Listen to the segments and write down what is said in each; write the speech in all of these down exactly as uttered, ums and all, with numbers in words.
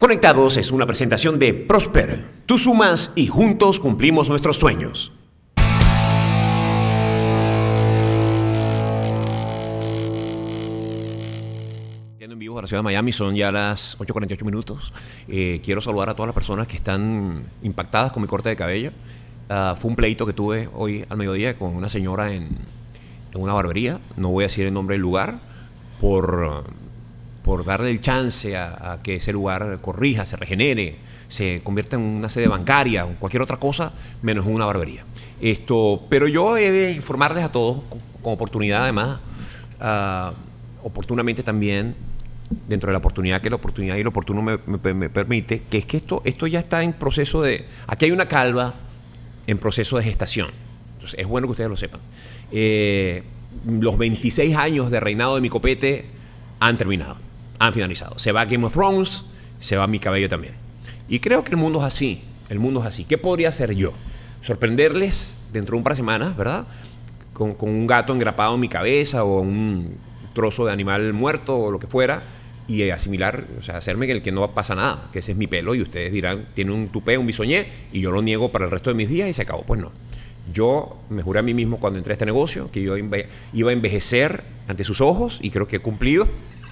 Conectados es una presentación de Prosper. Tú sumas y juntos cumplimos nuestros sueños. En vivo a la ciudad de Miami, son ya las ocho cuarenta y ocho minutos. Eh, quiero saludar a todas las personas que están impactadas con mi corte de cabello. Uh, fue un pleito que tuve hoy al mediodía con una señora en, en una barbería. No voy a decir el nombre del lugar por, por darle el chance a, a que ese lugar corrija, se regenere, se convierta en una sede bancaria o cualquier otra cosa, menos en una barbería. Esto, pero yo he de informarles a todos, con, con oportunidad además, uh, oportunamente también, dentro de la oportunidad que la oportunidad y lo oportuno me, me, me permite, que es que esto, esto ya está en proceso de... Aquí hay una calva en proceso de gestación. Entonces, es bueno que ustedes lo sepan. Eh, los veintiséis años de reinado de mi copete han terminado, han finalizado. Se va Game of Thrones, se va mi cabello también. Y creo que el mundo es así, el mundo es así. ¿Qué podría hacer yo? Sorprenderles dentro de un par de semanas, ¿verdad? Con, con un gato engrapado en mi cabeza o un trozo de animal muerto o lo que fuera, y asimilar, o sea, hacerme que el que no pasa nada, que ese es mi pelo, y ustedes dirán, tiene un tupé, un bisoñé, y yo lo niego para el resto de mis días y se acabó. Pues no. Yo me juré a mí mismo cuando entré a este negocio que yo iba a envejecer ante sus ojos, y creo que he cumplido.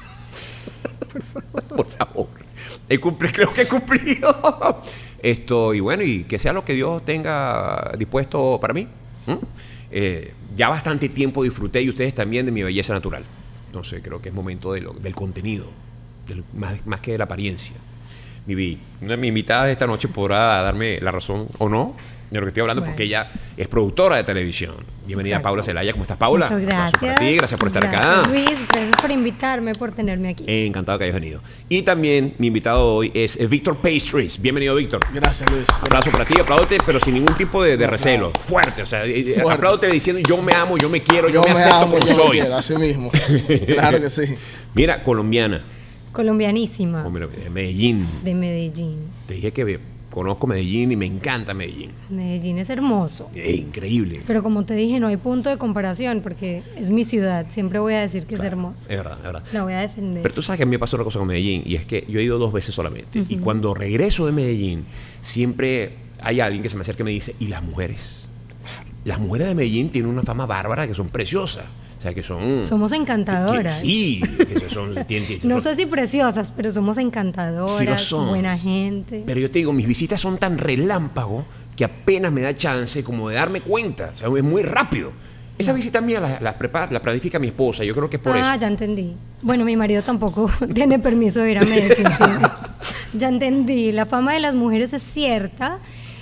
Por favor. Por favor. He cumplido, creo que he cumplido. Esto, y bueno, y que sea lo que Dios tenga dispuesto para mí. ¿Mm? Eh, ya bastante tiempo disfruté, y ustedes también, de mi belleza natural. Entonces creo que es momento de lo, del contenido, del, más, más que de la apariencia. Mi, una de mis invitadas de esta noche podrá darme la razón o no de lo que estoy hablando, bueno, porque ella es productora de televisión. Bienvenida. Exacto. Paula Celaya. ¿Cómo estás, Paula? Muchas gracias. Gracias por ti, gracias por estar gracias, acá. Luis, gracias por invitarme, por tenerme aquí. Eh, encantado que hayas venido. Y también mi invitado hoy es Víctor Pastries. Bienvenido, Víctor. Gracias, Luis. Un abrazo para ti, apláudete, pero sin ningún tipo de, de recelo. Fuerte, o sea, Fuerte. apláudete diciendo yo me amo, yo me quiero, yo, yo me, me acepto amo, como yo soy. Me quiero, así mismo. Claro que sí. Mira, colombiana. Colombianísima. Oh, mira, de Medellín. De Medellín. Te dije que conozco Medellín y me encanta Medellín. Medellín es hermoso. Es increíble. Pero como te dije, no hay punto de comparación porque es mi ciudad. Siempre voy a decir que claro, es hermoso. Es verdad, es verdad. La voy a defender. Pero tú sabes que a mí me pasó una cosa con Medellín, y es que yo he ido dos veces solamente. Uh-huh. Y cuando regreso de Medellín, siempre hay alguien que se me acerca y me dice, ¿y las mujeres? Las mujeres de Medellín tienen una fama bárbara, que son preciosas. O sea, que son... Somos encantadoras. Que, sí, que son... tienen, tienen, no son, sé si presiosas, pero somos encantadoras, sí lo son. Buena gente. Pero yo te digo, mis visitas son tan relámpago que apenas me da chance como de darme cuenta. O sea, es muy rápido. Esa no. visita mía la, la, prepara, la planifica mi esposa. Yo creo que es por ah, eso. Ah, ya entendí. Bueno, mi marido tampoco tiene permiso de ir a Medellín. Sí. Ya entendí. La fama de las mujeres es cierta.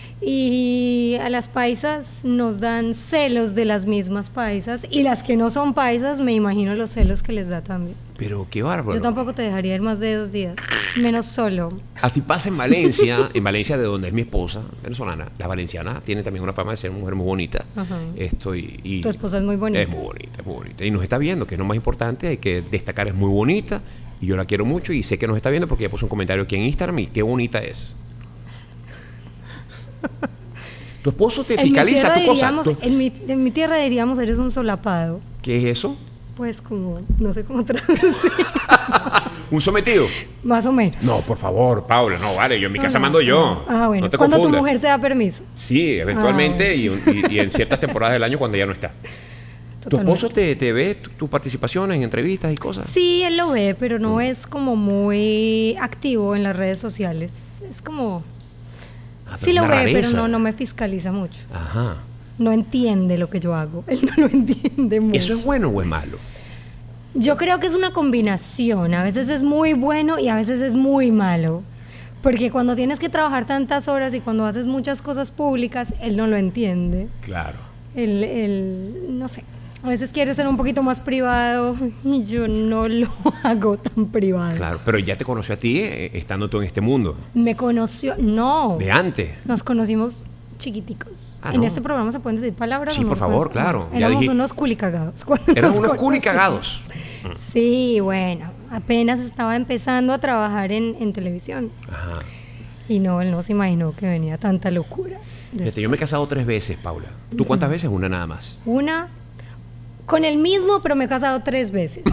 Y a las paisas nos dan celos de las mismas paisas, y las que no son paisas me imagino los celos que les da también. Pero qué bárbaro. Yo tampoco te dejaría ir más de dos días, menos solo. Así pasa en Valencia, en Valencia, de donde es mi esposa venezolana. La valenciana tiene también una fama de ser una mujer muy bonita. Ajá. Esto y, y tu esposa es muy bonita. Es muy bonita, es muy bonita. Y nos está viendo, que es lo más importante, hay que destacar, es muy bonita, y yo la quiero mucho, y sé que nos está viendo porque ella puso un comentario aquí en Instagram, y qué bonita es. Tu esposo te fiscaliza tu cosa. ¿Tu? En mi, en mi tierra diríamos, eres un solapado. ¿Qué es eso? Pues como, no sé cómo traducir. ¿Un sometido? Más o menos. No, por favor, Paula, no, vale, yo en mi casa ah, mando yo. Ah, bueno, no te cuando confundas. Tu mujer te da permiso. Sí, eventualmente, ah, bueno. y, y, y en ciertas temporadas del año cuando ya no está. Totalmente. ¿Tu esposo te, te ve tu, tu participación en entrevistas y cosas? Sí, él lo ve, pero no mm. es como muy activo en las redes sociales. Es como... Ah, sí lo ve, rareza. Pero no, no me fiscaliza mucho. Ajá. No entiende lo que yo hago. Él no lo entiende mucho. ¿Eso es bueno o es malo? Yo creo que es una combinación. A veces es muy bueno y a veces es muy malo. Porque cuando tienes que trabajar tantas horas y cuando haces muchas cosas públicas, él no lo entiende. Claro. Él, él no sé. A veces quiere ser un poquito más privado y yo no lo hago tan privado. Claro, pero ya te conoció a ti eh, estando tú en este mundo. Me conoció, no. ¿De antes? Nos conocimos chiquiticos. Ah, en no. este programa se pueden decir palabras. Sí, ¿o no? por favor, claro. Éramos dije... unos culicagados. Eran unos culicagados. Sí, bueno, apenas estaba empezando a trabajar en, en televisión. Ajá. Y no, él no se imaginó que venía tanta locura. Fíjate, yo me he casado tres veces, Paula. ¿Tú cuántas veces? Una nada más. Una... Con el mismo, pero me he casado tres veces.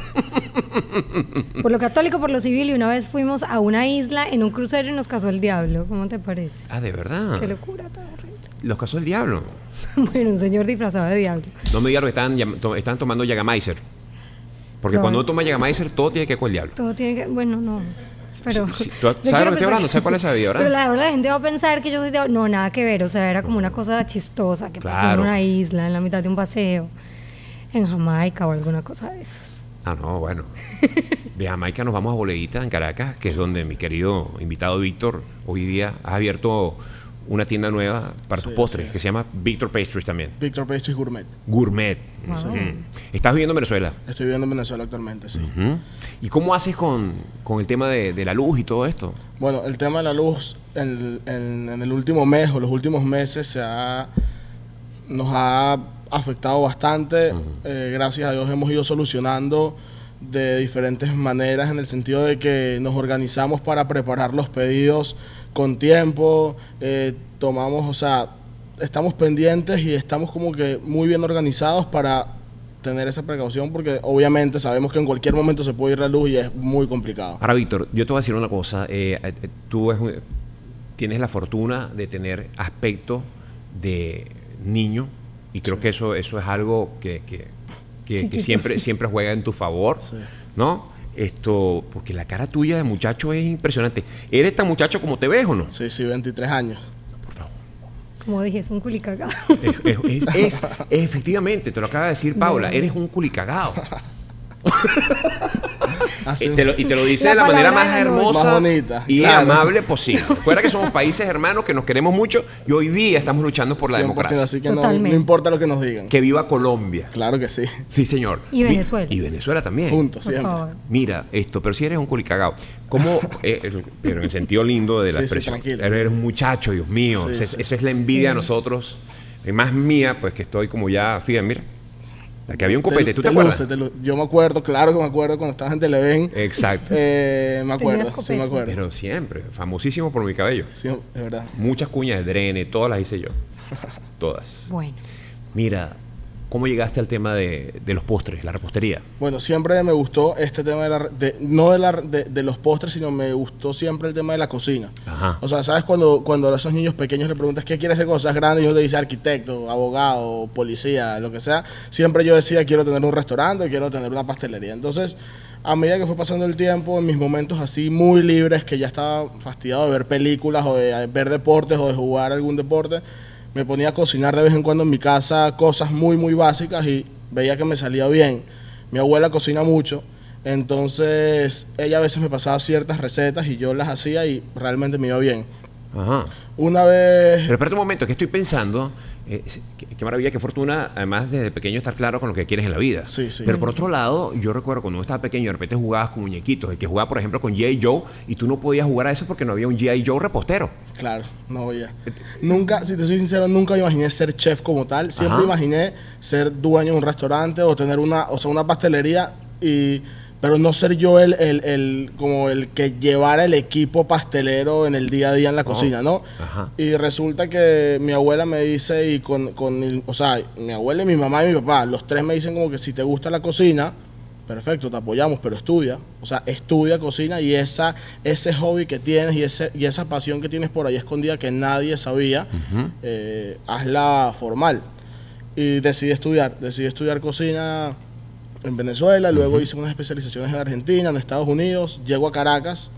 Por lo católico, por lo civil, y una vez fuimos a una isla en un crucero y nos casó el diablo. ¿Cómo te parece? Ah, ¿de verdad? Qué locura, tan horrible. ¿Los casó el diablo? Bueno, un señor disfrazado de diablo. No me digan que están, llam- to- están tomando Jagermeister. Porque No. cuando uno toma Jagermeister, todo tiene que ver con el diablo. Todo tiene que... Bueno, no. Pero... Sí, sí, ¿tú yo sabes lo que quiero estoy pensar hablando? ¿Sabes cuál es esa bebida, verdad? Pero la, la gente va a pensar que yo soy de... No, nada que ver. O sea, era como una cosa chistosa que pasó en Claro. una isla, en la mitad de un paseo, en Jamaica o alguna cosa de esas. Ah, no, bueno. De Jamaica nos vamos a Boleguita, en Caracas, que es donde mi querido invitado Víctor hoy día ha abierto una tienda nueva para tus Sí, postres, sí. que se llama Víctor Pastries también. Víctor Pastries Gourmet. Gourmet. Wow. Mm. ¿Estás viviendo en Venezuela? Estoy viviendo en Venezuela actualmente, sí. Ujú. ¿Y cómo haces con, con el tema de, de la luz y todo esto? Bueno, el tema de la luz en, en- en el último mes o los últimos meses se ha, nos ha afectado bastante. Eh, gracias a Dios hemos ido solucionando de diferentes maneras en el sentido de que nos organizamos para preparar los pedidos con tiempo, eh, tomamos, o sea, estamos pendientes y estamos como que muy bien organizados para tener esa precaución porque obviamente sabemos que en cualquier momento se puede ir la luz y es muy complicado. Ahora, Víctor, yo te voy a decir una cosa. Eh, eh, tú es un- tienes la fortuna de tener aspecto de niño y creo que eso, eso es algo que, que, que- que siempre, siempre juega en tu favor, Sí. ¿no? Esto, porque la cara tuya de muchacho es impresionante. ¿Eres tan muchacho como te ves o no? Sí, sí, veintitrés años. Por favor. Como dije, es un culicagado. Es, es- es- es- es efectivamente, te lo acaba de decir Paula, eres un culicagado. Así Y te, lo, y te lo dice La de la manera palabra más de la noche. hermosa Más bonita, y claro. amable posible. Recuerda que somos países hermanos que nos queremos mucho y hoy día estamos luchando por la cien por ciento, democracia. así que no, Totalmente. no importa lo que nos digan. Que viva Colombia. Claro que sí. Sí, señor. Y Venezuela. Y Venezuela también. Juntos, Por siempre. favor. Mira, esto, pero si eres un culicagado, ¿cómo? eh, el- pero en el sentido lindo de la Sí, sí, expresión. tranquilo. Eres un muchacho, Dios mío. Sí, Eso es- sí. Eso es la envidia Sí. de nosotros. Y más mía, pues que estoy como ya, fíjate, mira. La que había un copete, ¿tú te, te acuerdas? luce, te lu- Yo me acuerdo, claro que me acuerdo cuando estabas en Televen. Exacto. Eh, me acuerdo, Tenías sí me copete. acuerdo. Pero siempre, famosísimo por mi cabello. Sí, es verdad. Muchas cuñas de drene, todas las hice yo. Todas. Bueno. Mira, ¿cómo llegaste al tema de, de los postres, la repostería? Bueno, siempre me gustó este tema de la, re- de, no de, la, de, de los postres, sino me gustó siempre el tema de la cocina. Ajá. O sea, ¿sabes? Cuando, cuando a esos niños pequeños le preguntas qué quieres hacer cuando seas grande y uno te dice arquitecto, abogado, policía, lo que sea, siempre yo decía quiero tener un restaurante, quiero tener una pastelería. Entonces, a medida que fue pasando el tiempo, en mis momentos así muy libres, que ya estaba fastidiado de ver películas o de ver deportes o de jugar algún deporte, me ponía a cocinar de vez en cuando en mi casa cosas muy, muy básicas y veía que me salía bien. Mi abuela cocina mucho, entonces ella a veces me pasaba ciertas recetas y yo las hacía y realmente me iba bien. Ajá. Una vez... Pero espérate un momento, que estoy pensando, eh, es- qué, qué maravilla, qué fortuna, además desde pequeño estar claro con lo que quieres en la vida. Sí, sí. Pero por otro lado, yo recuerdo cuando uno estaba pequeño, de repente jugabas con muñequitos, el que jugaba, por ejemplo, con G I Joe, y tú no podías jugar a eso porque no había un G I Joe repostero. Claro, no voy a. Nunca, si te soy sincero, nunca me imaginé ser chef como tal. Siempre Ajá. imaginé ser dueño de un restaurante o tener una, o sea, una pastelería y pero no ser yo el, el, el como el que llevara el equipo pastelero en el día a día en la cocina, ¿no? Ajá. Y resulta que mi abuela me dice y con, con el- o sea, mi abuela y mi mamá y mi papá, los tres me dicen como que si te gusta la cocina, perfecto, te apoyamos, pero estudia, o sea, estudia cocina y esa, ese hobby que tienes y, ese, y esa pasión que tienes por ahí escondida que nadie sabía, eh, hazla formal. Y decidí estudiar, decidí estudiar cocina en Venezuela, luego hice unas especializaciones en Argentina, en Estados Unidos, llego a Caracas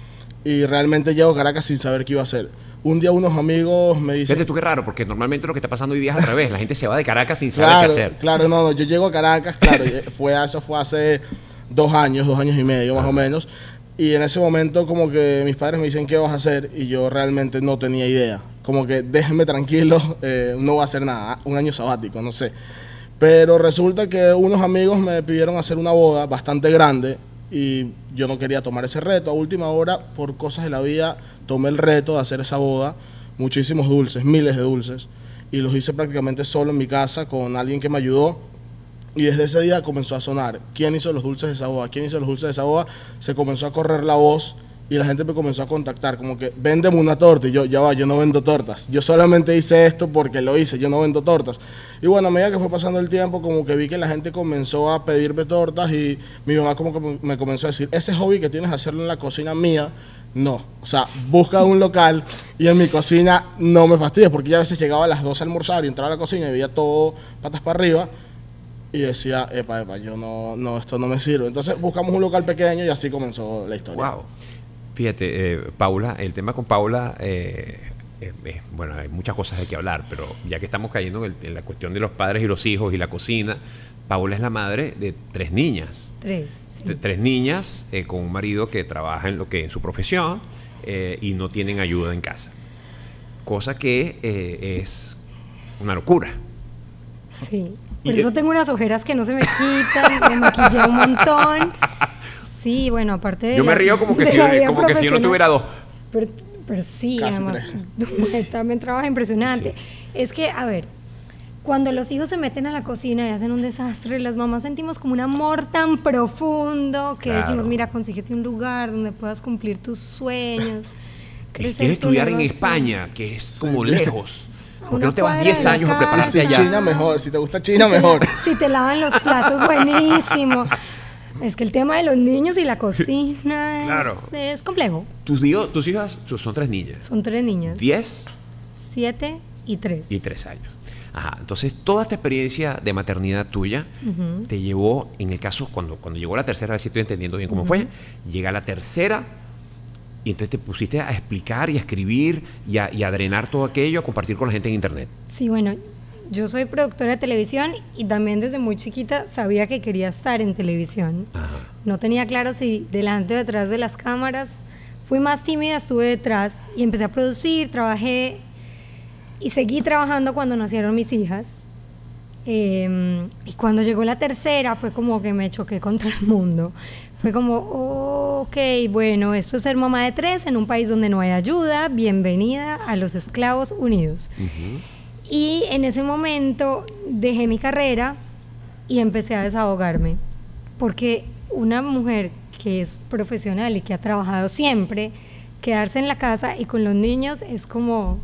y realmente llego a Caracas sin saber qué iba a hacer. Un día unos amigos me dicen... Fíjate tú qué raro, porque normalmente lo que está pasando hoy día es al revés. La gente se va de Caracas sin saber Claro, qué hacer. claro, no, no, yo llego a Caracas, claro, y fue, eso fue hace dos años, dos años y medio más o menos, y en ese momento como que mis padres me dicen qué vas a hacer y yo realmente no tenía idea, como que déjenme tranquilo, eh, no voy a hacer nada, un año sabático, no sé. Pero resulta que unos amigos me pidieron hacer una boda bastante grande y yo no quería tomar ese reto. A última hora, por cosas de la vida, tomé el reto de hacer esa boda, muchísimos dulces, miles de dulces, y los hice prácticamente solo en mi casa con alguien que me ayudó. Y desde ese día comenzó a sonar. ¿Quién hizo los dulces de esa boda? ¿Quién hizo los dulces de esa boda? Se comenzó a correr la voz y la gente me comenzó a contactar, como que, véndeme una torta. Y yo, ya va, yo no vendo tortas. Yo solamente hice esto porque lo hice, yo no vendo tortas. Y bueno, a medida que fue pasando el tiempo, como que vi que la gente comenzó a pedirme tortas y mi mamá como que me comenzó a decir, ese hobby que tienes de hacerlo en la cocina mía, no. O sea, busca un local y en mi cocina no me fastidies, porque ya a veces llegaba a las doce a almorzar y entraba a la cocina y veía todo patas para arriba. Y decía, epa, epa, yo no, no, esto no me sirve. Entonces buscamos un local pequeño y así comenzó la historia. Wow. Fíjate, eh, Paula, el tema con Paula, eh, eh, eh, bueno, hay muchas cosas de que hablar, pero ya que estamos cayendo en, el, en la cuestión de los padres y los hijos y la cocina, Paula es la madre de tres niñas. Tres, sí. T- Tres niñas eh, con un marido que trabaja en lo que en su profesión eh, y no tienen ayuda en casa. Cosa que eh, es una locura. Sí. Por Y, eso eh, tengo unas ojeras que no se me quitan, me maquillé un montón. Sí, bueno, aparte de Yo me la- río como que, de si, la vida como que si yo no profesional. tuviera dos. Pero, pero sí, Casi además, tú también trabajas impresionante. Es que, a ver, cuando los hijos se meten a la cocina y hacen un desastre, las mamás sentimos como un amor tan profundo que Claro. decimos, mira, consíguete un lugar donde puedas cumplir tus sueños. crecer Quieres tu estudiar en negocio. España, que es como lejos. ¿Por qué Una no te vas cuadra diez de años a acá. prepararte Si allá? China mejor, si te gusta Si China te la- mejor. Si te lavan los platos, buenísimo. Es que el tema de los niños y la cocina es, Claro. es complejo. Tus, hijos, tus hijas tus- son tres niñas. Son tres niñas. diez Siete y tres. y tres años. Ajá, entonces toda esta experiencia de maternidad tuya Ujú. te llevó, en el caso, cuando, cuando llegó la tercera, a ver si estoy entendiendo bien cómo fue, llega la tercera y entonces te pusiste a explicar y a escribir y a, y a drenar todo aquello, a compartir con la gente en internet. Sí, bueno, yo soy productora de televisión y también desde muy chiquita sabía que quería estar en televisión. Ajá. No tenía claro si delante o detrás de las cámaras. Fui más tímida, estuve detrás y empecé a producir, trabajé y seguí trabajando cuando nacieron mis hijas. Eh, y cuando llegó la tercera fue como que me choqué contra el mundo. Fue como, oh, ok, bueno, esto es ser mamá de tres en un país donde no hay ayuda. Bienvenida a los Esclavos Unidos. Y en ese momento dejé mi carrera y empecé a desahogarme. Porque una mujer que es profesional y que ha trabajado siempre, quedarse en la casa y con los niños es como,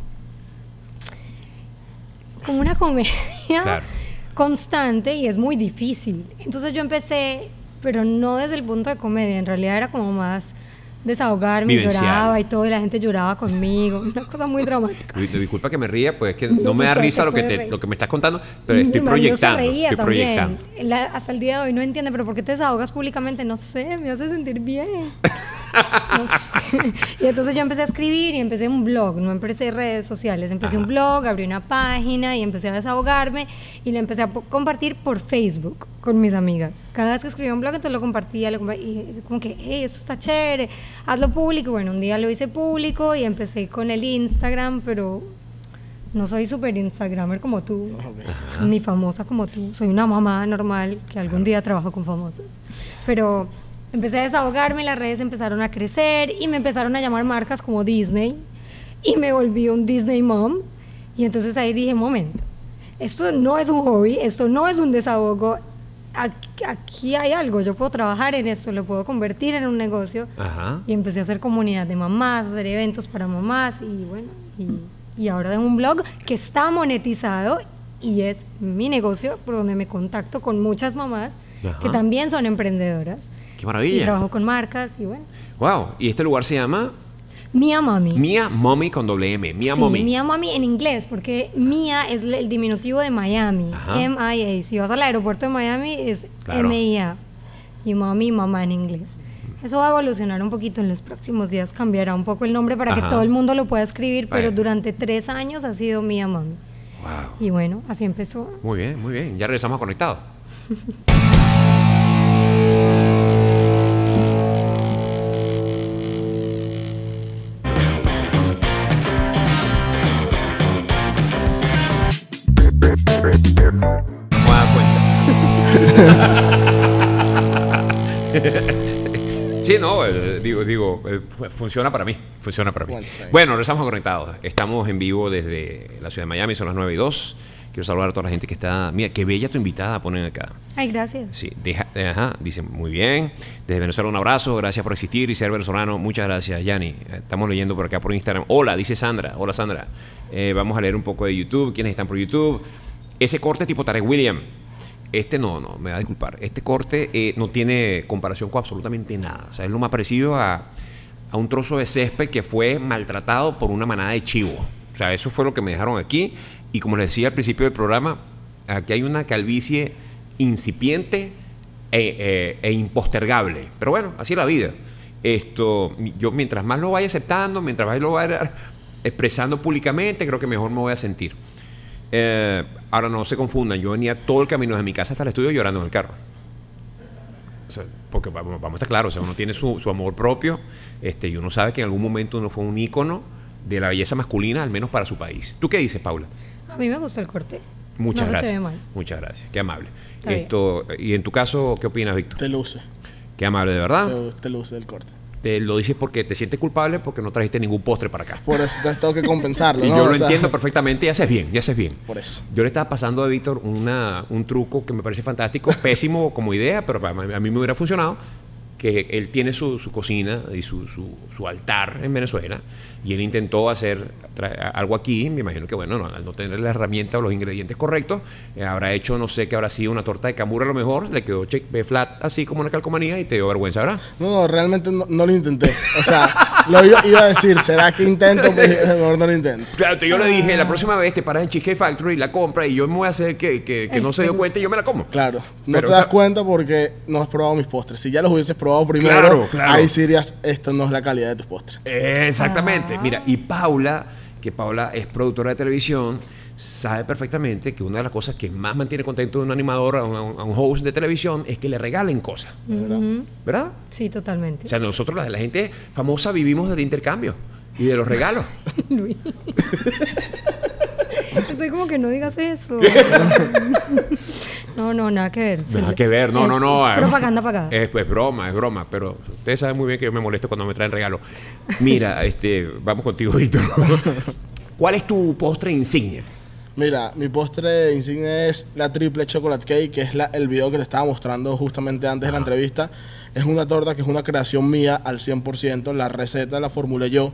como una comedia Claro. constante y es muy difícil. Entonces yo empecé, pero no desde el punto de comedia, en realidad era como más desahogarme, y Vivencial. lloraba y todo, y la gente lloraba conmigo, una cosa muy dramática. Di- Disculpa que me ría, pues es que no, No, me da te- risa te lo que, puedes te- reír. lo que me estás contando, pero estoy Mi marido se proyectando. reía Estoy también. proyectando. La- hasta el día de hoy no entiende, pero ¿por qué te desahogas públicamente? No sé, me hace sentir bien. No sé. Y entonces yo empecé a escribir y empecé un blog, no empecé redes sociales, empecé un blog, abrí una página y empecé a desahogarme y la empecé a po- compartir por Facebook con mis amigas. Cada vez que escribía un blog, entonces lo compartía, lo compartía y es como que, hey, esto está chévere, hazlo público. Bueno, un día lo hice público y empecé con el Instagram, pero no soy súper instagramer como tú, ni famosa como tú. Soy una mamá normal que algún día trabajo con famosos. Pero empecé a desahogarme, las redes empezaron a crecer y me empezaron a llamar marcas como Disney y me volví un Disney Mom. Y entonces ahí dije, momento, esto no es un hobby, esto no es un desahogo. Aquí, aquí hay algo, yo puedo trabajar en esto, lo puedo convertir en un negocio. Ajá. Y empecé a hacer comunidad de mamás, hacer eventos para mamás y bueno, y, y ahora tengo un blog que está monetizado y es mi negocio por donde me contacto con muchas mamás Ajá. que también son emprendedoras. Qué maravilla. Y trabajo con marcas y bueno. Wow. Y este lugar se llama Mia Mommy. Mia Mommy con doble M. Mia sí, Mommy. Mia Mommy en inglés, porque Mia es el diminutivo de Miami, Ajá. M I A. Si vas al aeropuerto de Miami es Claro. M I A. Y Mommy, mamá en inglés. Eso va a evolucionar un poquito en los próximos días, cambiará un poco el nombre para Ajá. que todo el mundo lo pueda escribir, pero Bueno. durante tres años ha sido Mia Mommy. Wow. Y bueno, así empezó. Muy bien, muy bien. Ya regresamos a Conectado. No me da cuenta. Sí, no, eh, digo, digo eh, fu- funciona para mí, funciona para mí. Bueno, está bien. Bueno, regresamos a Conectados. Estamos en vivo desde la ciudad de Miami, son las nueve y dos. Quiero saludar a toda la gente que está... Mira, qué bella tu invitada ponen acá. Ay, gracias. Sí, deja, ajá, dicen, muy bien. Desde Venezuela un abrazo, gracias por existir y ser venezolano. Muchas gracias, Yanni. Estamos leyendo por acá por Instagram. Hola, dice Sandra. Hola, Sandra. Eh, vamos a leer un poco de YouTube. ¿Quiénes están por YouTube? Ese corte tipo Tarek William. Este no, no, me va a disculpar. Este corte eh, no tiene comparación con absolutamente nada. O sea, es lo más parecido a, a un trozo de césped que fue maltratado por una manada de chivo. O sea, eso fue lo que me dejaron aquí. Y como les decía al principio del programa, aquí hay una calvicie incipiente e, e, e impostergable. Pero bueno, así es la vida. Esto, yo mientras más lo vaya aceptando, mientras más lo vaya expresando públicamente, creo que mejor me voy a sentir. Eh, ahora no se confundan, yo venía todo el camino desde mi casa hasta el estudio llorando en el carro. O sea, porque vamos, vamos a estar claros, o sea, uno tiene su, su amor propio, este, y uno sabe que en algún momento uno fue un ícono de la belleza masculina, al menos para su país. ¿Tú qué dices, Paula? A mí me gustó el corte. Muchas no gracias. Se te ve mal. Muchas gracias, qué amable. Está Esto, y en tu caso, ¿qué opinas, Víctor? Te luce. Qué amable, de verdad. Te, te luce el corte. Te lo dices porque te sientes culpable porque no trajiste ningún postre para acá. Por eso te tengo que compensarlo, Y ¿no? yo O lo sea, entiendo perfectamente y haces bien, y haces bien. Por eso. Yo le estaba pasando a Víctor una, un truco que me parece fantástico, pésimo como idea, pero a mí, a mí me hubiera funcionado, que él tiene su, su cocina y su, su, su altar en Venezuela, y él intentó hacer tra- algo aquí. Me imagino que, bueno, no, al no tener la herramienta o los ingredientes correctos, eh, habrá hecho, no sé, qué habrá sido una torta de cambur a lo mejor, le quedó check, flat así como una calcomanía y te dio vergüenza, ¿verdad? No, no, realmente no, no lo intenté. O sea, lo iba, iba a decir, ¿será que intento? Pues, mejor no lo intento. Claro, entonces yo le dije, la próxima vez te paras en Cheesecake Factory, la compra y yo me voy a hacer que, que, que no se dio cuenta y yo me la como. Claro, no Pero, te das ca- cuenta porque no has probado mis postres. Si ya los hubieses probado primero, Claro, claro. ahí sí dirías, esto no es la calidad de tus postres. Eh, exactamente. Ah. Mira, y Paula, que Paula es productora de televisión, sabe perfectamente que una de las cosas que más mantiene contento de un animador, a un, a un host de televisión, es que le regalen cosas. Ujú. ¿Verdad? Sí, totalmente. O sea, nosotros, la, la gente famosa, vivimos del intercambio y de los regalos. Luis. Estoy como que no digas eso. No, no, nada que ver. Se Nada le- que ver, no, es- no, no. Es eh, propaganda pagada. Es, es broma, es broma, pero ustedes saben muy bien que yo me molesto cuando me traen regalos. Mira, este, vamos contigo, Víctor. ¿Cuál es tu postre insignia? Mira, mi postre insignia es la triple chocolate cake, que es la, el video que te estaba mostrando justamente antes de la entrevista. Es una torta que es una creación mía al cien por ciento. La receta la formulé yo.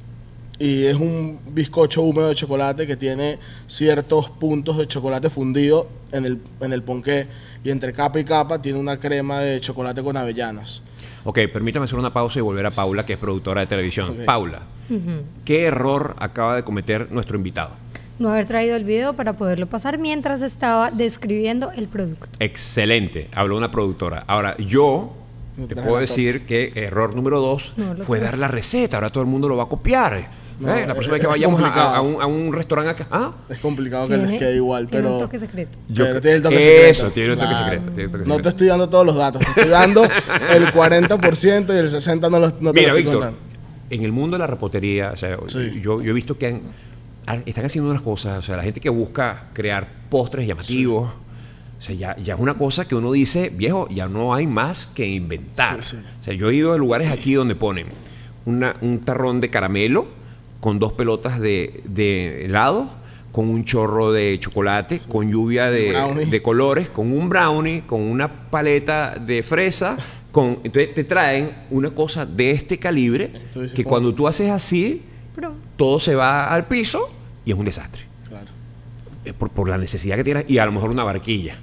Y es un bizcocho húmedo de chocolate que tiene ciertos puntos de chocolate fundido en el, en el ponqué. Y entre capa y capa tiene una crema de chocolate con avellanas. Ok, permítame hacer una pausa y volver a Paula, que es productora de televisión. Ok. Paula, ¿qué error acaba de cometer nuestro invitado? No haber traído el video para poderlo pasar mientras estaba describiendo el producto. Excelente, habló una productora. Ahora, yo No te traje puedo la decir que error número dos No, lo fue traje. dar la receta. Ahora todo el mundo lo va a copiar. No, ¿Eh? La próxima vez es- que es vayamos a, complicado. a un, a un restaurante acá. ¿Ah? Es complicado que les Tiene- quede igual, tiene pero... un toque secreto. Yo pero cre- tiene el toque Eso, secreto. tiene un toque Claro. secreto. tiene un toque No te secreto. estoy dando todos los datos, te estoy dando el cuarenta por ciento y el sesenta por ciento no, los, no te Mira, lo estoy Víctor, contando. en el mundo de la repostería, o sea, Sí. yo, yo he visto que han- ha- están haciendo unas cosas, o sea, la gente que busca crear postres llamativos, o sea, ya, ya es una cosa que uno dice, viejo, ya no hay más que inventar. Sí, sí. O sea, yo he ido a lugares aquí donde ponen una- un tarrón de caramelo con dos pelotas de, de helado, con un chorro de chocolate, con lluvia de, Brownie. de colores, con un brownie, con una paleta de fresa. Con, entonces te traen una cosa de este calibre Tú dices, que ¿cómo? cuando tú haces así, Pero todo se va al piso y es un desastre. Claro. Es por, por la necesidad que tienes y a lo mejor una barquilla.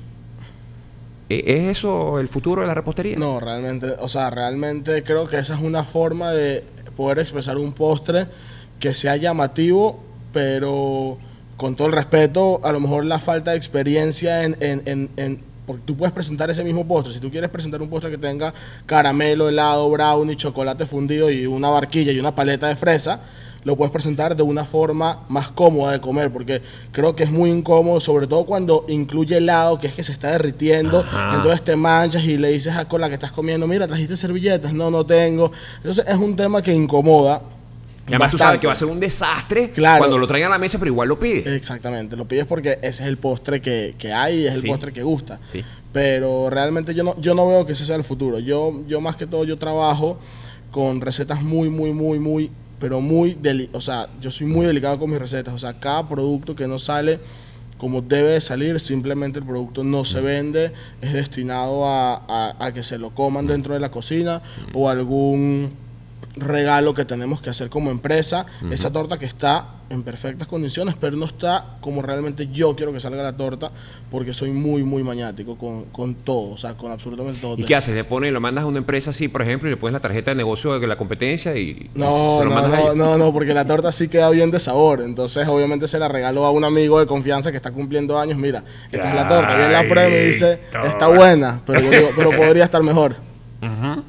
¿E- ¿Es eso el futuro de la repostería? No, realmente, o sea, realmente creo que esa es una forma de poder expresar un postre que sea llamativo, pero con todo el respeto, a lo mejor la falta de experiencia en, en, en, en- porque tú puedes presentar ese mismo postre. Si tú quieres presentar un postre que tenga caramelo, helado, brownie, chocolate fundido y una barquilla y una paleta de fresa, lo puedes presentar de una forma más cómoda de comer, porque creo que es muy incómodo, sobre todo cuando incluye helado, que es que se está derritiendo, Ajá. entonces te manchas y le dices a con la que estás comiendo, mira, ¿trajiste servilletas? No, no tengo. Entonces es un tema que incomoda. Y además tú bastante. sabes que va a ser un desastre Claro. cuando lo traigan a la mesa, pero igual lo pides. Exactamente, lo pides porque ese es el postre que, que hay y es Sí. el postre que gusta. Sí. Pero realmente yo no, yo no veo que ese sea el futuro. Yo, yo más que todo yo trabajo con recetas muy, muy, muy, muy, pero muy, deli o sea, yo soy muy delicado con mis recetas. O sea, cada producto que no sale como debe de salir, simplemente el producto no se vende, es destinado a, a, a que se lo coman dentro de la cocina o algún regalo que tenemos que hacer como empresa. Uh-huh. Esa torta que está en perfectas condiciones, pero no está como realmente yo quiero que salga la torta, porque soy muy, muy maniático con, con todo, o sea, con absolutamente todo. ¿Y qué haces? ¿Le pones, lo mandas a una empresa así, por ejemplo, y le pones la tarjeta de negocio de la competencia y no, se lo no, mandas no, a ellos? no, no, porque la torta sí queda bien de sabor, entonces obviamente se la regalo a un amigo de confianza que está cumpliendo años, mira, esta es la torta, y él la prueba y me dice, está buena, pero yo digo, pero podría estar mejor. Uh-huh.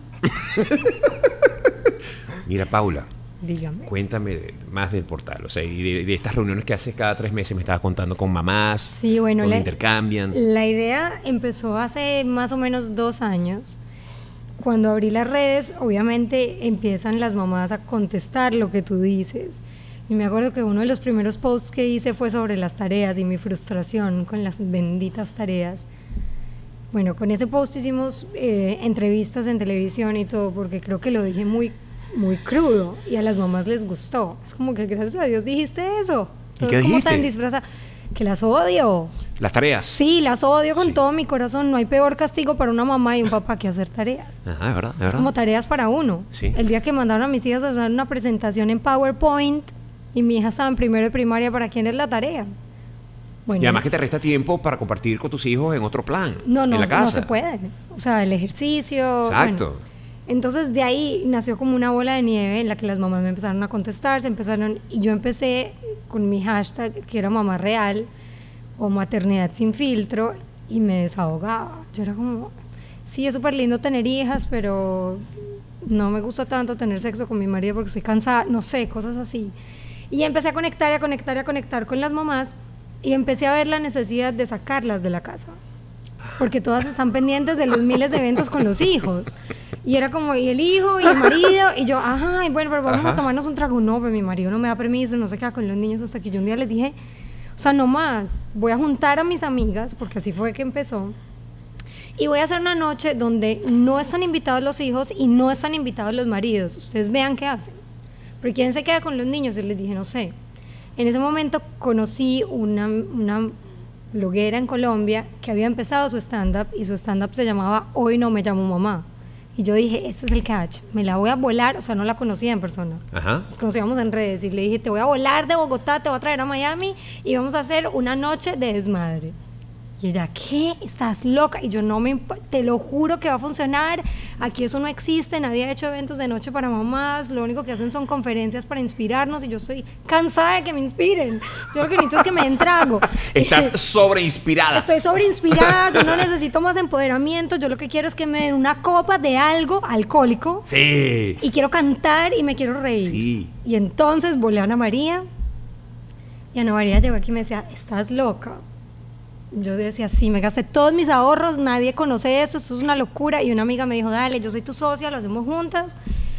Mira, Paula, dígame. Cuéntame de, más del portal, o sea, y de, de estas reuniones que haces cada tres meses, me estabas contando con mamás, sí, bueno, donde la, intercambian. La idea empezó hace más o menos dos años. Cuando abrí las redes, obviamente empiezan las mamás a contestar lo que tú dices. Y me acuerdo que uno de los primeros posts que hice fue sobre las tareas y mi frustración con las benditas tareas. Bueno, con ese post hicimos eh, entrevistas en televisión y todo, porque creo que lo dije muy muy crudo y a las mamás les gustó. Es como que gracias a Dios dijiste eso. ¿Y qué como dijiste? Tan disfrazada que las odio. ¿Las tareas? Sí, las odio con sí. todo mi corazón. No hay peor castigo para una mamá y un papá que hacer tareas. Ajá, es verdad, es es verdad. como tareas para uno. Sí. El día que mandaron a mis hijas a hacer una presentación en PowerPoint y mi hija estaba en primero de primaria, ¿para quién es la tarea? Bueno, y además que te resta tiempo para compartir con tus hijos en otro plan, no, no, en la casa. no se puede. O sea, el ejercicio. Exacto. Bueno. Entonces de ahí nació como una bola de nieve en la que las mamás me empezaron a contestar, se empezaron, y yo empecé con mi hashtag que era mamá real o maternidad sin filtro, y me desahogaba. Yo era como, sí, es súper lindo tener hijas, pero no me gusta tanto tener sexo con mi marido porque estoy cansada, no sé, cosas así. Y empecé a conectar y a conectar y a conectar con las mamás, y empecé a ver la necesidad de sacarlas de la casa, porque todas están pendientes de los miles de eventos con los hijos. Y era como, y el hijo, y el marido, y yo, ajá, y bueno, pero vamos Ajá. a tomarnos un trago. No, pero mi marido no me da permiso, no se queda con los niños, hasta que yo un día les dije, o sea, no más, voy a juntar a mis amigas, porque así fue que empezó, y voy a hacer una noche donde no están invitados los hijos y no están invitados los maridos. Ustedes vean qué hacen. Pero ¿quién se queda con los niños? Y les dije, no sé. En ese momento conocí una... una bloguera en Colombia que había empezado su stand-up, y su stand-up se llamaba Hoy no me llamo mamá, y yo dije, este es el catch, me la voy a volar. O sea, no la conocía en persona. Ajá. Nos conocíamos en redes, y le dije, te voy a volar de Bogotá, te voy a traer a Miami y vamos a hacer una noche de desmadre. Y ella, ¿qué? ¿Estás loca? Y yo, no me importa, te lo juro que va a funcionar. Aquí eso no existe, nadie ha hecho eventos de noche para mamás, lo único que hacen son conferencias para inspirarnos, y yo estoy cansada de que me inspiren. Yo lo que necesito es que me den trago. Estás sobreinspirada. Estoy sobreinspirada, yo no necesito más empoderamiento, yo lo que quiero es que me den una copa de algo alcohólico. Sí. Y quiero cantar y me quiero reír. Sí. Y entonces volé a Ana María, y Ana María llegó aquí y me decía, ¿estás loca? Yo decía, sí, me gasté todos mis ahorros, nadie conoce esto, esto es una locura. Y una amiga me dijo, dale, yo soy tu socia, lo hacemos juntas.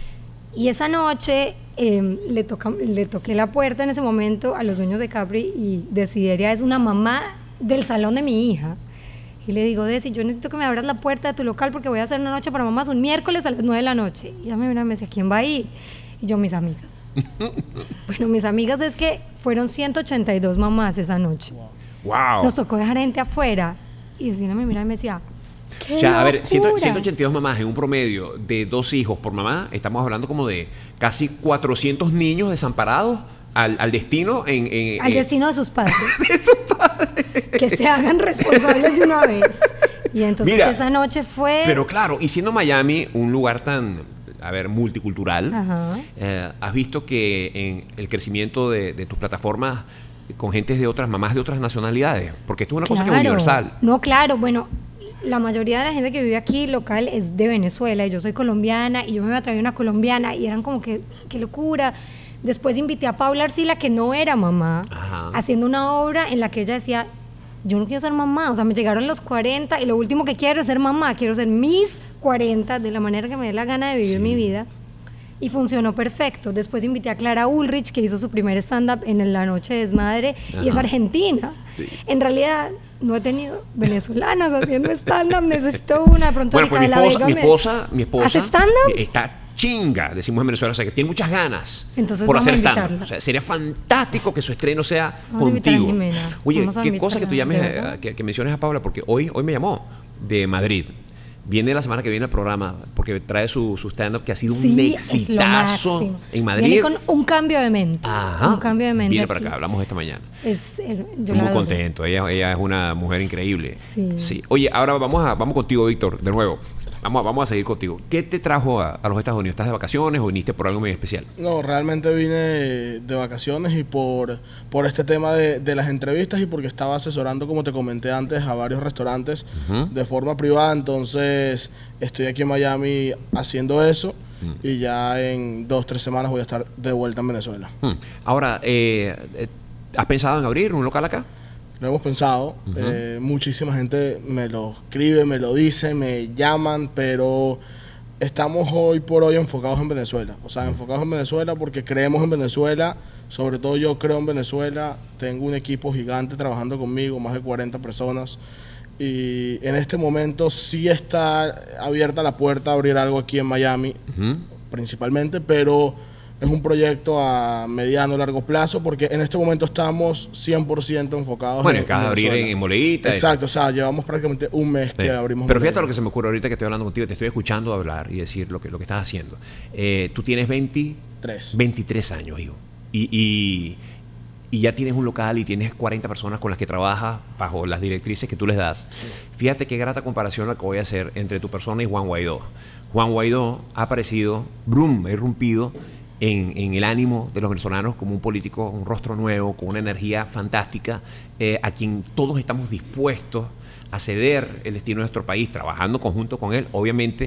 Y esa noche eh, le, toca, le toqué la puerta en ese momento a los dueños de Capri, y Desideria es una mamá del salón de mi hija. Y le digo, Desi, yo necesito que me abras la puerta de tu local porque voy a hacer una noche para mamás un miércoles a las nueve de la noche. Y ella me mira y me decía, ¿quién va a ir? Y yo, mis amigas. Bueno, mis amigas es que fueron ciento ochenta y dos mamás esa noche. Wow. Wow. Nos tocó dejar gente afuera, y Desi me miraba y me decía, ¡qué o sea, a ver, locura! ciento ochenta y dos mamás en un promedio de dos hijos por mamá, estamos hablando como de casi cuatrocientos niños desamparados al, al destino en, en al en, destino de sus padres. de sus padres. Que se hagan responsables de una vez. Y entonces Mira, esa noche fue... Pero claro, y siendo Miami un lugar tan, a ver, multicultural, eh, has visto que en el crecimiento de, de tus plataformas con gentes de otras, mamás de otras nacionalidades, porque esto es una claro. cosa que es universal. No, claro, bueno, la mayoría de la gente que vive aquí local es de Venezuela, y yo soy colombiana, y yo me iba a traer una colombiana, y eran como que, qué locura. Después invité a Paula Arcila, que no era mamá, Ajá. haciendo una obra en la que ella decía, yo no quiero ser mamá, o sea, me llegaron los cuarenta, y lo último que quiero es ser mamá, quiero ser mis cuarenta, de la manera que me dé la gana de vivir sí. mi vida. Y funcionó perfecto. Después invité a Clara Ulrich, que hizo su primer stand-up en La Noche de Desmadre, Ajá. y es argentina. Sí. En realidad, no he tenido venezolanas haciendo stand-up, necesito una. De pronto bueno, pues mi esposa, mi esposa, mi esposa ¿hace stand-up? Está chinga, decimos en Venezuela, o sea, que tiene muchas ganas Entonces por vamos hacer a stand-up. invitarla. O sea, sería fantástico que su estreno sea Vamos a invitar a contigo. Jimena. Oye, Vamos a qué invitar cosa que tú a- llames, ¿de eh, verdad? que, que menciones a Paula, porque hoy, hoy me llamó de Madrid. Viene la semana que viene al programa porque trae su, su stand-up que ha sido un Sí, es lo exitazo máximo. en Madrid. Viene con un cambio de mente. Ajá. Un cambio de mente. Viene para aquí. acá, hablamos esta mañana. Es, eh, yo Estoy la muy adoro. contento. Ella, ella es una mujer increíble. Sí. Oye, ahora vamos a vamos contigo, Víctor, de nuevo. Vamos, a- vamos a seguir contigo. ¿Qué te trajo a, a los Estados Unidos? ¿Estás de vacaciones o viniste por algo muy especial? No, realmente vine de vacaciones y por, por este tema de, de las entrevistas y porque estaba asesorando, como te comenté antes, a varios restaurantes Ujú. de forma privada. Entonces estoy aquí en Miami haciendo eso y ya en dos, tres semanas voy a estar de vuelta en Venezuela. Hmm. Ahora, eh, eh, ¿has pensado en abrir un local acá? Lo hemos pensado, eh, muchísima gente me lo escribe, me lo dice, me llaman, pero estamos hoy por hoy enfocados en Venezuela. O sea, enfocados en Venezuela porque creemos en Venezuela, sobre todo yo creo en Venezuela, tengo un equipo gigante trabajando conmigo, más de cuarenta personas, y en este momento sí está abierta la puerta a abrir algo aquí en Miami, Ujú. principalmente, pero es un proyecto a mediano largo plazo porque en este momento estamos cien por ciento enfocados Bueno, en, acabas de abrir Venezuela. en, en Moleguita. Exacto, o sea, llevamos prácticamente un mes que Sí. abrimos. Pero fíjate Moleguita. lo que se me ocurre ahorita que estoy hablando contigo, te estoy escuchando hablar y decir lo que, lo que estás haciendo. Eh, tú tienes veinte, Tres. veintitrés años, hijo. Y, y, y ya tienes un local y tienes cuarenta personas con las que trabajas bajo las directrices que tú les das. Fíjate qué grata comparación la que voy a hacer entre tu persona y Juan Guaidó. Juan Guaidó ha aparecido, brum, ha irrumpido en, en el ánimo de los venezolanos como un político, un rostro nuevo, con una energía fantástica, eh, a quien todos estamos dispuestos a ceder el destino de nuestro país, trabajando conjunto con él, obviamente,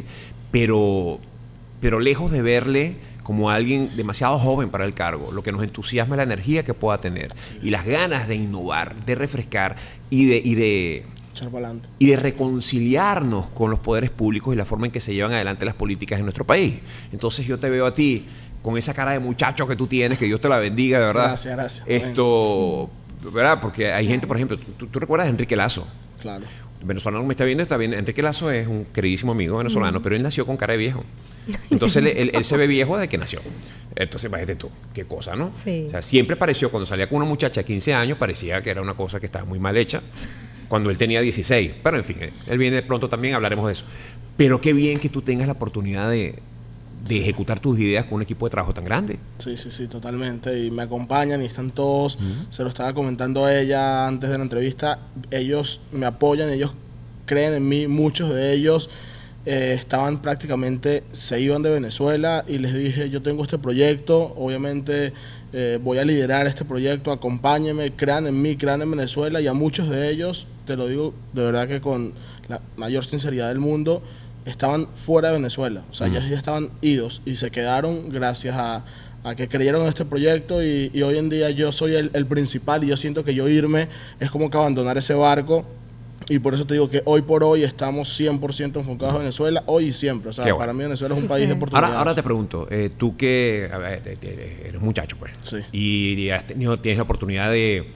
pero, pero lejos de verle como alguien demasiado joven para el cargo. Lo que nos entusiasma es la energía que pueda tener y las ganas de innovar, de refrescar y de... Y de Echar para adelante. y de reconciliarnos con los poderes públicos y la forma en que se llevan adelante las políticas en nuestro país. Entonces yo te veo a ti con esa cara de muchacho que tú tienes, que Dios te la bendiga, de verdad. Gracias, gracias. Esto, ¿verdad? Porque hay gente, por ejemplo, tú, tú recuerdas a Enrique Lazo. Claro. Venezolano que me está viendo, está bien. Enrique Lazo es un queridísimo amigo venezolano, pero él nació con cara de viejo. Entonces él, él- él se ve viejo desde que nació. Entonces, imagínate tú, qué cosa, ¿no? Sí. O sea, siempre pareció, cuando salía con una muchacha de quince años, parecía que era una cosa que estaba muy mal hecha. Cuando él tenía dieciséis. Pero en fin, él viene de pronto también, hablaremos de eso. Pero qué bien que tú tengas la oportunidad de, de ejecutar tus ideas con un equipo de trabajo tan grande. Sí, sí, sí, totalmente. Y me acompañan y están todos. Se lo estaba comentando a ella antes de la entrevista. Ellos me apoyan, ellos creen en mí. Muchos de ellos eh, estaban prácticamente, se iban de Venezuela y les dije, yo tengo este proyecto, obviamente eh, voy a liderar este proyecto, acompáñenme, crean en mí, crean en Venezuela. Y a muchos de ellos, te lo digo de verdad que con la mayor sinceridad del mundo, estaban fuera de Venezuela, o sea, Mm. ya, ya estaban idos y se quedaron gracias a, a que creyeron en este proyecto y, y hoy en día yo soy el, el principal y yo siento que yo irme es como que abandonar ese barco y por eso te digo que hoy por hoy estamos cien por ciento enfocados en Venezuela, hoy y siempre, o sea, Qué bueno. para mí Venezuela es un Qué país de chévere. oportunidades. Ahora, ahora te pregunto, eh, tú que a ver, te- te- eres muchacho, pues, Sí. y has tenido, tienes la oportunidad de,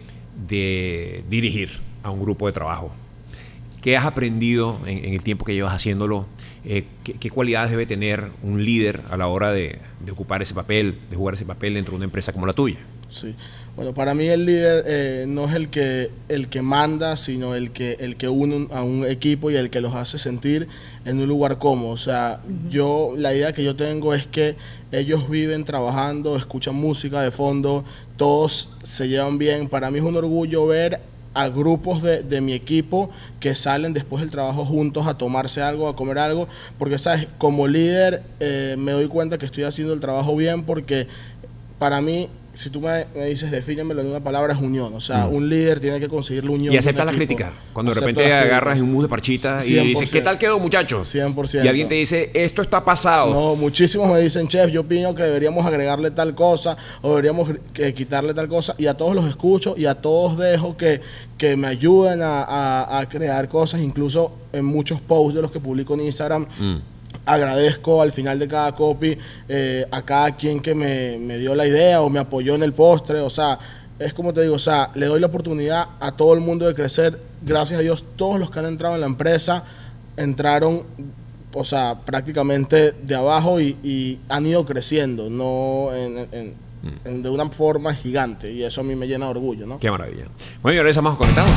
de dirigir a un grupo de trabajo. ¿Qué has aprendido en, en el tiempo que llevas haciéndolo? Eh, ¿qué, qué cualidades debe tener un líder a la hora de, de ocupar ese papel, de jugar ese papel dentro de una empresa como la tuya? Sí. Bueno, para mí el líder eh, no es el que el que manda, sino el que el que une un- a un equipo y el que los hace sentir en un lugar cómodo. O sea, yo la idea que yo tengo es que ellos viven trabajando, escuchan música de fondo, todos se llevan bien. Para mí es un orgullo ver a grupos de, de mi equipo que salen después del trabajo juntos a tomarse algo, a comer algo, porque sabes, como líder eh, me doy cuenta que estoy haciendo el trabajo bien porque para mí, si tú me, me dices, defínemelo en una palabra, es unión. O sea, Mm. un líder tiene que conseguir la unión. Y aceptas de un las equipo. críticas. Cuando de Acepto repente las agarras críticas. un mousse de parchita y cien por dices, ciento. ¿qué tal quedó, muchachos? cien por ciento. Y alguien te dice, esto está pasado. No, muchísimos me dicen, chef, yo opino que deberíamos agregarle tal cosa o deberíamos que quitarle tal cosa. Y a todos los escucho y a todos dejo que, que me ayuden a, a- a crear cosas. Incluso en muchos posts de los que publico en Instagram, Mm. agradezco al final de cada copy eh, a cada quien que me, me dio la idea o me apoyó en el postre. O sea, es como te digo, o sea, le doy la oportunidad a todo el mundo de crecer. Gracias a Dios, todos los que han entrado en la empresa entraron o sea, prácticamente de abajo y, y han ido creciendo, no en, en, mm. en, de una forma gigante, y eso a mí me llena de orgullo, ¿no? Qué maravilla. Bueno, y ahora estamos conectados.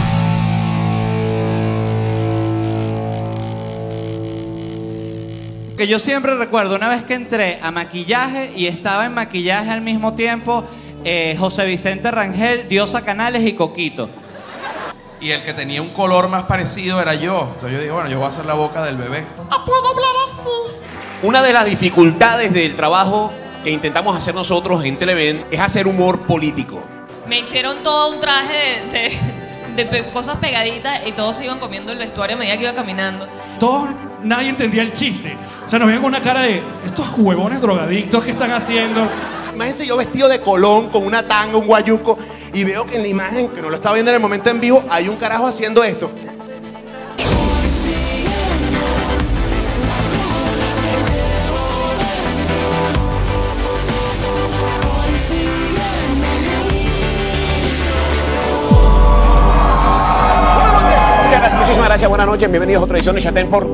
Que yo siempre recuerdo una vez que entré a maquillaje y estaba en maquillaje al mismo tiempo eh, José Vicente Rangel, Diosa Canales y Coquito. Y el que tenía un color más parecido era yo. Entonces yo dije, bueno, yo voy a hacer la boca del bebé. ¿O puedo hablar así? Una de las dificultades del trabajo que intentamos hacer nosotros en Televen es hacer humor político. Me hicieron todo un traje de, de, de cosas pegaditas y todos se iban comiendo el vestuario a medida que iba caminando. Todos, nadie entendía el chiste. O sea, nos veían con una cara de, estos huevones drogadictos, ¿qué están haciendo? Imagínense yo vestido de Colón, con una tanga, un guayuco, y veo que en la imagen, que no lo estaba viendo en el momento en vivo, hay un carajo haciendo esto. Muchísimas gracias, buenas noches, bienvenidos a otra edición de Chatén por...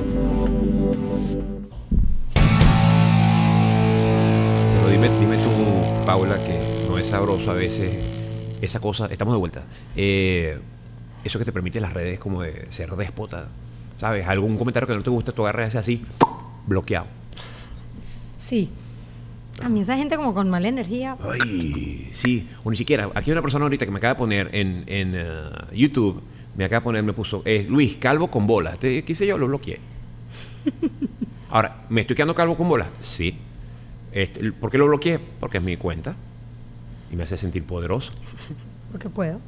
Pero dime, dime tú, Paula, que no es sabroso a veces esa cosa, estamos de vuelta, eh, eso que te permite las redes como de ser déspota, ¿sabes? Algún comentario que no te gusta, tú agarras ese así, bloqueado. Sí. A mí esa gente como con mala energía. Ay, sí, o ni siquiera, aquí hay una persona ahorita que me acaba de poner en, en uh, YouTube. Me acaba de poner, me puso, eh, Luis, calvo con bolas. ¿Qué sé yo? Lo bloqueé. Ahora, ¿me estoy quedando calvo con bolas? Sí. Este, ¿Por qué lo bloqueé? Porque es mi cuenta. Y me hace sentir poderoso. Porque puedo.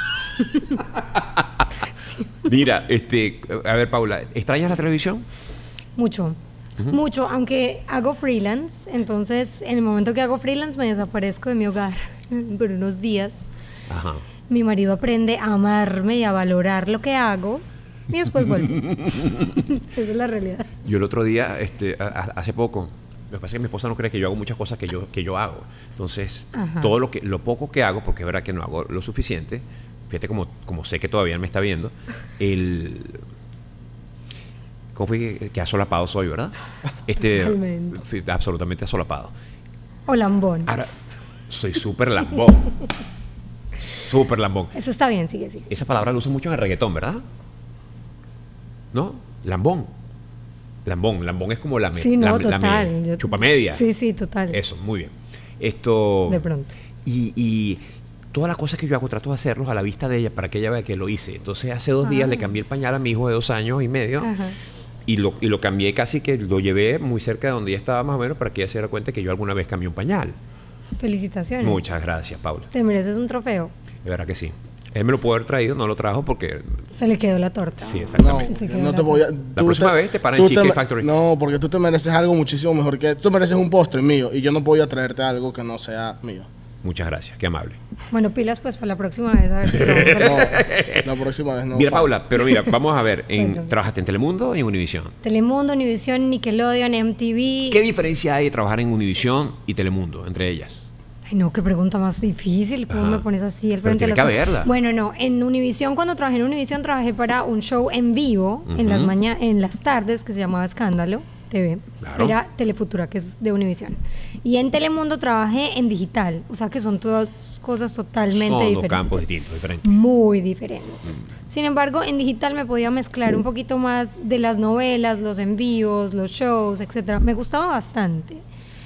Sí. Mira, este, a ver, Paula, ¿extrañas la televisión? Mucho. Uh-huh. Mucho, aunque hago freelance. Entonces, en el momento que hago freelance, me desaparezco de mi hogar por unos días. Ajá. Mi marido aprende a amarme y a valorar lo que hago y después vuelve. Esa es la realidad. Yo el otro día, este, hace poco, lo que pasa es que mi esposa no cree que yo hago muchas cosas que yo, que yo hago. Entonces, Ajá. todo lo que lo poco que hago, porque es verdad que no hago lo suficiente, fíjate como, como sé que todavía me está viendo, el... ¿Cómo fue que, que asolapado soy, verdad? Este, fui absolutamente asolapado. O lambón. Ahora, soy súper lambón. Súper lambón. Eso está bien, sigue, sigue. Esa palabra la uso mucho en el reggaetón, ¿verdad? ¿No? Lambón. Lambón. Lambón es como la... Me, sí, no, la, total. La me, chupamedia. Sí, sí, total. Eso, muy bien. Esto... De pronto. Y, y todas las cosas que yo hago trato de hacerlos a la vista de ella para que ella vea que lo hice. Entonces, hace dos ah. días le cambié el pañal a mi hijo de dos años y medio. Ajá. Y lo, y lo cambié casi que lo llevé muy cerca de donde ella estaba más o menos para que ella se diera cuenta que yo alguna vez cambié un pañal. Felicitaciones. Muchas gracias, Paula. Te mereces un trofeo. De verdad que sí. Él me lo pudo haber traído, no lo trajo porque... Se le quedó la torta. Sí, exactamente. No, no te voy a... La próxima te, vez te paran en Cheesecake Factory. No, porque tú te mereces algo muchísimo mejor que... Tú mereces un postre mío y yo no voy a traerte algo que no sea mío. Muchas gracias, qué amable. Bueno, pilas pues para la próxima vez. A ver si no, la próxima vez no. Mira, Paula, pero mira, vamos a ver. En, bueno, ¿trabajaste en Telemundo y en Univision? Telemundo, Univision, Nickelodeon, M T V. ¿Qué diferencia hay de trabajar en Univision y Telemundo entre ellas? Ay, no, qué pregunta más difícil. ¿Cómo Ajá. me pones así al frente de la verla. Bueno, no, en Univision, cuando trabajé en Univision, trabajé para un show en vivo uh-huh. en las maña en las tardes que se llamaba Escándalo T V. Claro. Era Telefutura, que es de Univision. Y en Telemundo trabajé en digital. O sea que son todas cosas totalmente son diferentes. Son campos distintos, diferentes. Muy diferentes. Mm. Sin embargo, en digital me podía mezclar un poquito más de las novelas, los envíos, los shows, etcétera. Me gustaba bastante.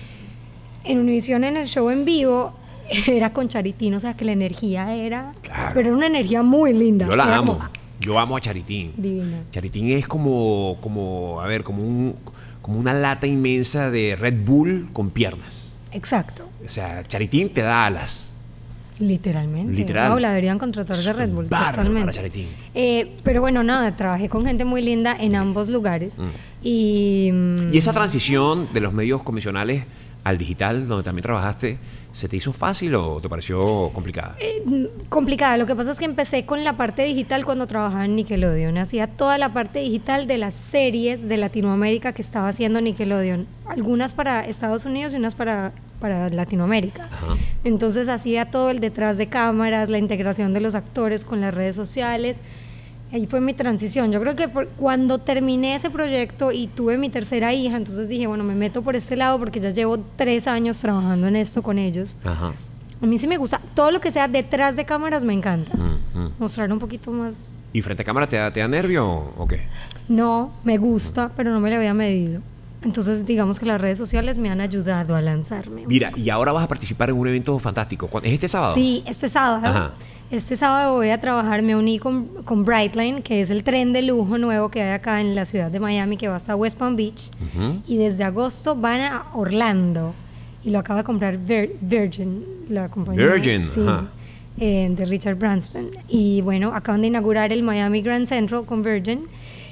En Univision, en el show en vivo, era con Charitín, o sea que la energía era... Claro. Pero era una energía muy linda. Yo la era amo. Como, Yo amo a Charitín. Divina. Charitín es como, como, a ver, como un... como una lata inmensa de Red Bull con piernas. Exacto. O sea, Charitín te da alas. Literalmente. Literal. Wow, la deberían contratar de Red Bull. Totalmente. Para Charitín. Eh, pero bueno, nada, trabajé con gente muy linda en ambos lugares. Mm. Y, y esa transición de los medios convencionales al digital, donde también trabajaste, ¿se te hizo fácil o te pareció complicada? Eh, complicada. Lo que pasa es que empecé con la parte digital cuando trabajaba en Nickelodeon. Hacía toda la parte digital de las series de Latinoamérica que estaba haciendo Nickelodeon. Algunas para Estados Unidos y unas para, para Latinoamérica. Ajá. Entonces hacía todo el detrás de cámaras, la integración de los actores con las redes sociales. Ahí fue mi transición. Yo creo que por, cuando terminé ese proyecto y tuve mi tercera hija, entonces dije, bueno, me meto por este lado porque ya llevo tres años trabajando en esto con ellos. Ajá. A mí sí me gusta. Todo lo que sea detrás de cámaras me encanta. Mm, mm. Mostrar un poquito más. ¿Y frente a cámara te da, te da nervio o, o qué? No, me gusta, pero no me lo había medido. Entonces, digamos que las redes sociales me han ayudado a lanzarme. Mira, y ahora vas a participar en un evento fantástico. ¿Cuándo- ¿Es este sábado? Sí, este sábado. Ajá. Este sábado voy a trabajar, me uní con, con Brightline, que es el tren de lujo nuevo que hay acá en la ciudad de Miami, que va hasta West Palm Beach. Ujú. Y desde agosto van a Orlando. Y lo acaba de comprar Vir- Virgin, la compañía. Virgin, sí, ajá. eh, de Richard Branson. Y bueno, acaban de inaugurar el Miami Grand Central con Virgin.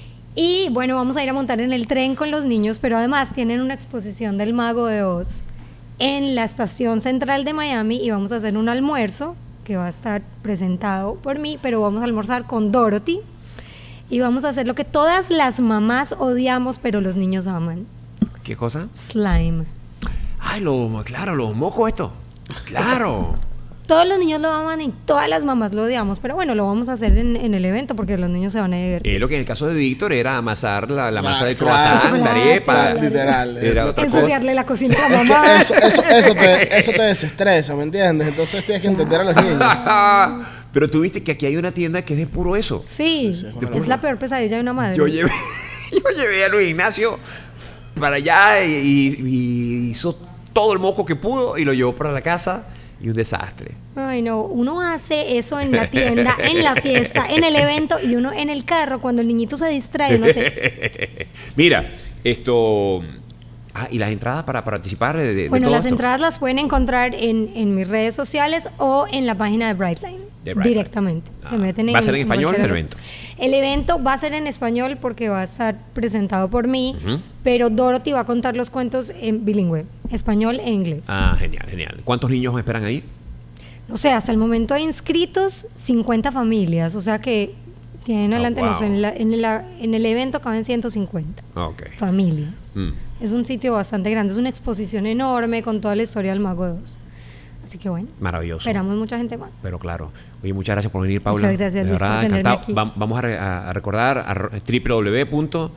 Y bueno, vamos a ir a montar en el tren con los niños, pero además tienen una exposición del Mago de Oz en la estación central de Miami y vamos a hacer un almuerzo que va a estar presentado por mí, pero vamos a almorzar con Dorothy y vamos a hacer lo que todas las mamás odiamos, pero los niños aman. ¿Qué cosa? Slime. Ay, lo, claro, los mocos esto. Claro. Todos los niños lo aman y todas las mamás lo odiamos, pero bueno, lo vamos a hacer en, en el evento porque los niños se van a divertir. Eh, lo que en el caso de Víctor era amasar la, la Ah, masa de claro. croissant, Chocolate, la arepa. claro. Literal. Era otra cosa. Ensuciarle la cocina a la Es mamá. que eso, eso, eso, te, eso te desestresa, ¿me entiendes? Entonces tienes que entender a los niños. Pero tú viste que aquí hay una tienda que es de puro eso. Sí, Sí, sí, es una es la peor pesadilla de una madre. Yo llevé, yo llevé a Luis Ignacio para allá y, y hizo todo el moco que pudo y lo llevó para la casa y un desastre. Ay, no, uno hace eso en la tienda, en la fiesta, en el evento y uno en el carro, cuando el niñito se distrae, uno hace... Mira, esto... Ah, y las entradas para participar de, de- de Bueno, todo las esto? entradas las pueden encontrar en, en mis redes sociales o en la página de Brightline. De Brightline. Directamente. Se Ah. meten ¿Va a ser en español cualquiera el de los- El evento va a ser en español porque va a estar presentado por mí, Ujú. pero Dorothy va a contar los cuentos en bilingüe, español e inglés. Ah, genial, genial. ¿Cuántos niños esperan ahí? O sea, hasta el momento hay inscritos cincuenta familias, o sea que tienen Oh, adelante, no wow. sé, en, la- en, la- en el evento caben ciento cincuenta Ah, ok. familias. Mm. Es un sitio bastante grande, es una exposición enorme con toda la historia del Mago de Oz. Así que bueno, Maravilloso. esperamos mucha gente más. Pero claro. Oye, muchas gracias por venir, Paula. Muchas gracias, De Luis, por verdad, tenerme encantado. aquí. Va- vamos a, re- a- a recordar a ro- w w w punto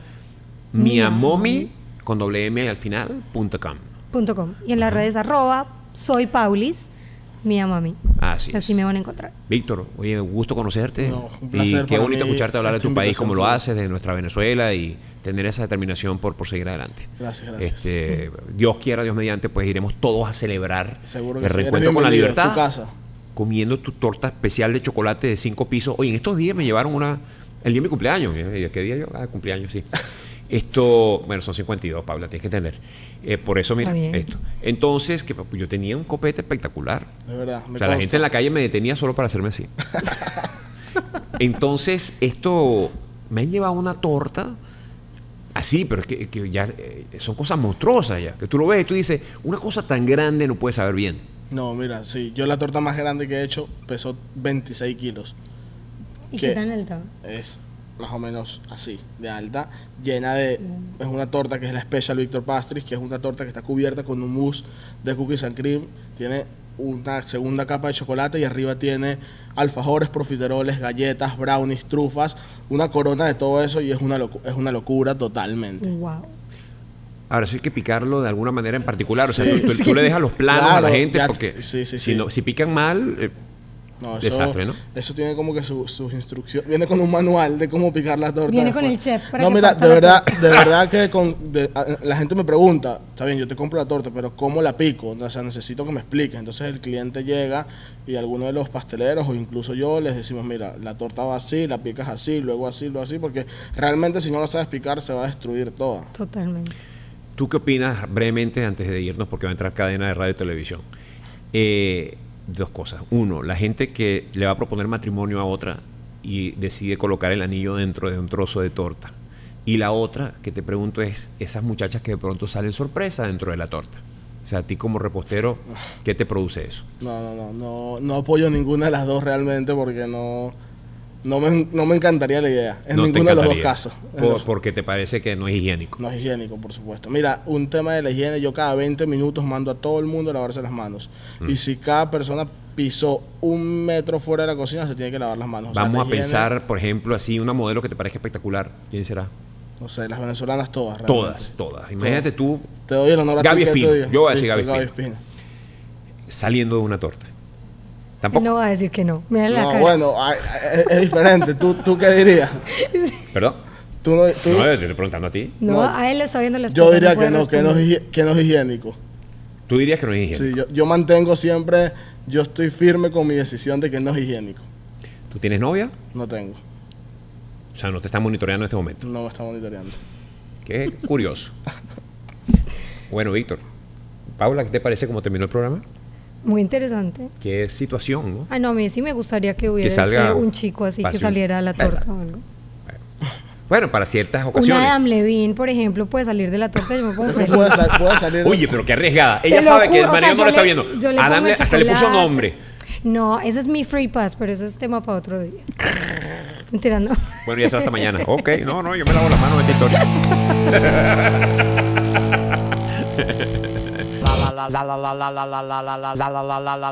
miamomi con doble M al final punto com. Punto com. Y en las redes arroba soy Paulis, mi mami. Así Así es. me van a encontrar. Víctor, oye, un gusto conocerte. No, un y placer qué para bonito mí escucharte hablar de esta tu país invitación como lo tuya. haces, de nuestra Venezuela y tener esa determinación por, por seguir adelante. Gracias, gracias. Este, Dios quiera, Dios mediante, pues iremos todos a celebrar Seguro que el sí. Eres reencuentro con la bienvenido, es tu libertad. casa. Comiendo tu torta especial de chocolate de cinco pisos. Oye, en estos días me llevaron una... El día de mi cumpleaños. ¿eh? ¿Qué día yo? Ah, cumpleaños, sí. Esto, bueno, son cincuenta y dos, Paula, tienes que entender. Eh, por eso, mira, Está bien. esto. Entonces, que yo tenía un copete espectacular. De verdad. Me O sea, la consta. gente en la calle me detenía solo para hacerme así. Entonces, esto... Me han llevado una torta así, pero es que, que ya eh, son cosas monstruosas ya. Que tú lo ves y tú dices, una cosa tan grande no puede saber bien. No, mira, sí. Yo la torta más grande que he hecho pesó veintiséis kilos. ¿Y ¿Qué? qué tan alta? Es más o menos así, de alta, llena de... Es una torta que es la Special Victor Pastries, que es una torta que está cubierta con un mousse de cookies and cream. Tiene una segunda capa de chocolate y arriba tiene alfajores, profiteroles, galletas, brownies, trufas, una corona de todo eso y es una, locu- es una locura totalmente. Wow. Ahora, eso hay que picarlo de alguna manera en particular. O sea, Sí. tú, tú- tú le dejas los planos a Claro, la gente ya- porque sí, sí, si, sí. no, si pican mal, eh, No, eso, desastre, ¿no? Eso tiene como que su- sus instrucciones. Viene con un manual de cómo picar la torta. Viene con después. el chef para No, que mira, parta de la verdad, torta. de verdad que con, de- a- la gente me pregunta, está bien, yo te compro la torta, pero ¿cómo la pico? O sea, necesito que me expliques. Entonces el cliente llega y alguno de los pasteleros o incluso yo les decimos, mira, la torta va así, la picas así, luego así, luego así, porque realmente si no lo sabes picar se va a destruir toda. Totalmente. ¿tú qué opinas brevemente antes de irnos? Porque va a entrar cadena de radio y televisión. Eh, dos cosas. Uno, la gente que le va a proponer matrimonio a otra y decide colocar el anillo dentro de un trozo de torta. Y la otra que te pregunto es esas muchachas que de pronto salen sorpresa dentro de la torta. O sea, a ti como repostero, ¿qué te produce eso? No, no, no, no, no apoyo ninguna de las dos realmente porque no, No me, no me encantaría la idea, en No te ninguno de los dos encantaría. casos. En Por- los- porque te parece que no es higiénico. No es higiénico, por supuesto. Mira, un tema de la higiene, yo cada veinte minutos mando a todo el mundo a lavarse las manos. Mm. Y si cada persona pisó un metro fuera de la cocina, se tiene que lavar las manos. O sea, Vamos la a higiene, pensar, por ejemplo, así, una modelo que te parezca espectacular. ¿Quién será? No sé, las venezolanas todas. realmente. Todas, todas. Imagínate tú Te doy el honor a Gaby ti que Espino. te diga. Yo voy a decir Listo, Gaby Espino. saliendo de una torta. Él Tampoco. no va a decir que no. Mira la No, cara. bueno, ay, es, es diferente. ¿Tú, ¿Tú qué dirías? ¿Perdón? Tú no, tú- No, yo te estoy preguntando a ti. No, no. a él le está viendo la yo esposa, diría no puede que no, que no, es responder. higi- que no es higiénico. Tú dirías que no es higiénico. Sí, yo, yo mantengo siempre, yo estoy firme con mi decisión de que no es higiénico. ¿Tú tienes novia? No tengo, O sea, no te están monitoreando en este momento. no me está monitoreando. Qué curioso. Bueno, Víctor. Paula, ¿qué te parece cómo terminó el programa? Muy interesante. Qué situación, ¿no? Ah, no, a mí sí me gustaría que hubiera salga un chico así que fácil. saliera a la torta Exacto. o algo. Bueno, para ciertas Una ocasiones. Adam Levine, por ejemplo, puede salir de la torta y yo me pongo feliz. Puede, sal- puede salir. Oye, pero qué arriesgada. Te Ella lo sabe que el juro, o marido sea, no yo lo está le- viendo. yo le Adam pongo le- hasta le puso chocolate. nombre. No, ese es mi free pass, pero eso es tema para otro día. Mentira, no. Bueno, ya será hasta mañana. Ok, no, no, yo me lavo las manos de esta historia. la la la la la la la la la la la la la la